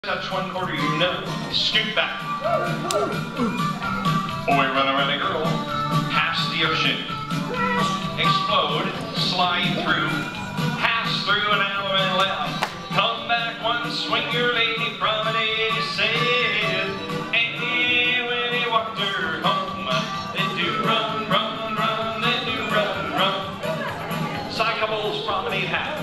Touch one quarter, you know, scoot back. Boy, run around a girl, pass the ocean. Explode, slide through, pass through an hour and left. Come back once, swing your lady promenade, said. And when he walked her home, they do run, run, run, they do run, run. Side couples promenade half.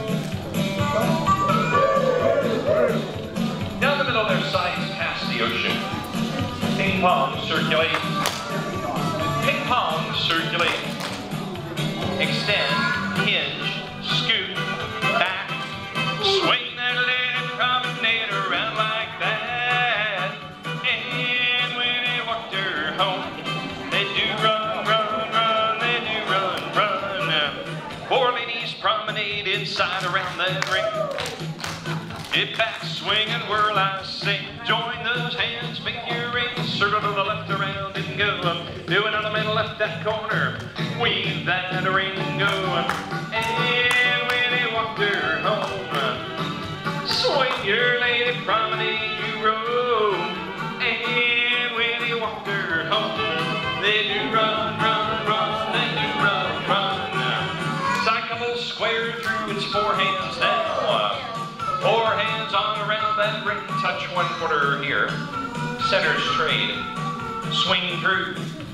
Down the middle of their sides past the ocean. Ping pong, circulate. Ping pong, circulate. Extend, hinge, scoot, back. Swing that lady promenade around like that. And when they walked her home, they do run, run, run, they do run, run. Four ladies promenade inside around the ring. Get back, swing and whirl, I say. Join those hands, make your ring. Circle to the left, around and go. Do it on the middle, left that corner. Weave that ring going. And when they walked her home, swing your lady promenade, you roll. And when they walked her home, they do run, run, run, they do run, run. Side couple square through, it's four hands now. Four hands on around that ring, touch one quarter here. Centers trade, swing through.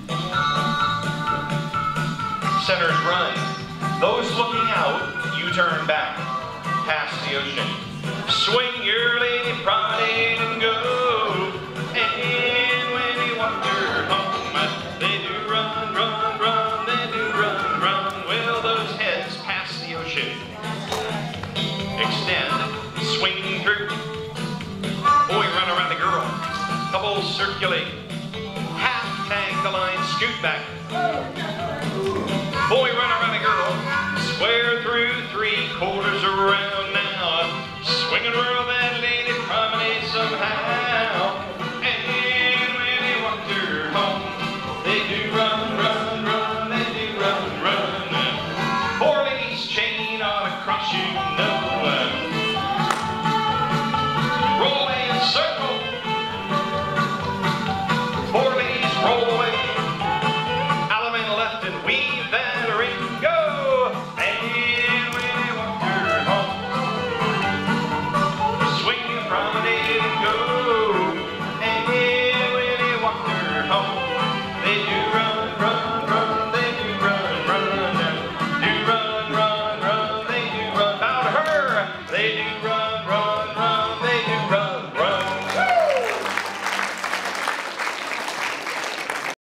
Centers run. Those looking out, you turn back, past the ocean. Swing your lady promenade and go. And when they walk her home, they do run, run, run, they do run, run. Well, those heads past the ocean. Extend. Swinging through. Boy, run around the girl. Couple circulate. Half tag the line, scoot back. Boy, run around.